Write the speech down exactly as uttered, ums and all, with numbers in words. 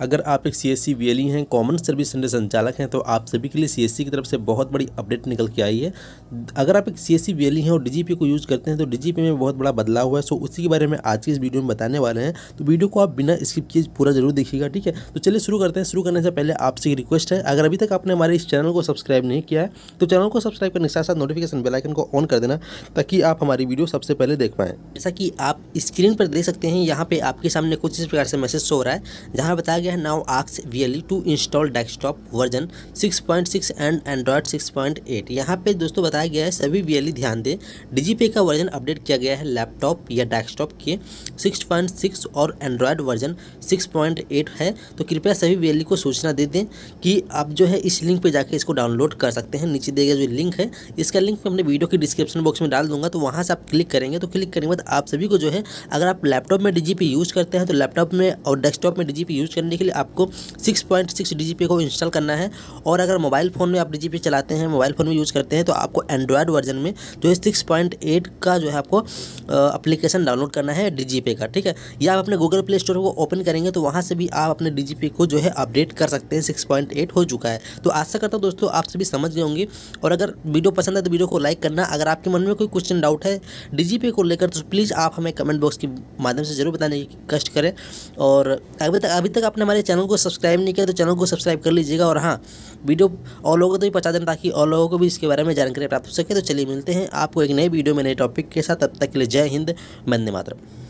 अगर आप एक C S C V L E हैं, कॉमन सर्विस सेंटर संचालक हैं, तो आप सभी के लिए सी एस सी की तरफ से बहुत बड़ी अपडेट निकल के आई है। अगर आप एक C S C V L E हैं और डी जी पी को यूज़ करते हैं तो डी जी पी में बहुत बड़ा बदलाव हुआ है। सो उसी के बारे में आज की इस वीडियो में बताने वाले हैं, तो वीडियो को आप बिना स्किप किए पूरा जरूर देखिएगा, ठीक है। तो चलिए शुरू करते हैं। शुरू करने से पहले आपसे एक रिक्वेस्ट है, अगर अभी तक आपने हमारे इस चैनल को सब्सक्राइब नहीं किया है तो चैनल को सब्सक्राइब करने के साथ साथ नोटिफिकेशन बेल आइकन को ऑन कर देना, ताकि आप हमारी वीडियो सबसे पहले देख पाएँ। जैसा कि आप स्क्रीन पर देख सकते हैं, यहाँ पे आपके सामने कुछ इस प्रकार से मैसेज शो हो रहा है, जहाँ बताया गया है now ask V L E to install desktop version six point six and android six point eight. यहाँ पे दोस्तों बताया गया है सभी वी एल ई ध्यान दें, डी जी पी का वर्जन अपडेट किया गया है लैपटॉप या डेस्कटॉप के सिक्स पॉइंट सिक्स और android version six point eight है। तो कृपया सभी वी एल ई को सूचना दे दें कि आप जो है इस लिंक पे जाके इसको डाउनलोड कर सकते हैं। नीचे दिए गया जो लिंक है, इसका लिंक मैं अपने वीडियो की डिस्क्रिप्शन बॉक्स में डाल दूंगा, तो वहाँ से आप क्लिक करेंगे। तो क्लिक करने के बाद आप सभी को जो है, अगर आप लैपटॉप में डी जी पी यूज़ करते हैं तो लैपटॉप में और डेस्कटॉप में डी जी पी यूज़ करने के लिए आपको six point six D G P को इंस्टॉल करना है। और अगर मोबाइल फ़ोन में आप डी जी पी चलाते हैं, मोबाइल फ़ोन में यूज़ करते हैं, तो आपको एंड्रॉयड वर्जन में जो है सिक्स पॉइंट एट का जो है आपको एप्लीकेशन डाउनलोड करना है डी जी पी का, ठीक है। या आप अपने गूगल प्ले स्टोर को ओपन करेंगे तो वहाँ से भी आप अपने डी जी पी को जो है अपडेट कर सकते हैं। सिक्स पॉइंट एट हो चुका है। तो आशा करता हूँ दोस्तों आप सभी समझ गए होंगे। और अगर वीडियो पसंद है तो वीडियो को लाइक करना। अगर आपके मन में कोई क्वेश्चन डाउट है डी जी पी को लेकर तो प्लीज़ आप हमें कमेंट बॉक्स के माध्यम से जरूर बताने की कष्ट करें। और अभी तक अभी तक आपने हमारे चैनल को सब्सक्राइब नहीं किया तो चैनल को सब्सक्राइब कर लीजिएगा। और हाँ, वीडियो और लोगों को तो भी पहुंचा देना, ताकि और लोगों को भी इसके बारे में जानकारी प्राप्त हो सके। तो चलिए मिलते हैं आपको एक नए वीडियो में नए टॉपिक के साथ। तब तक के लिए जय हिंद, वंदे मातरम।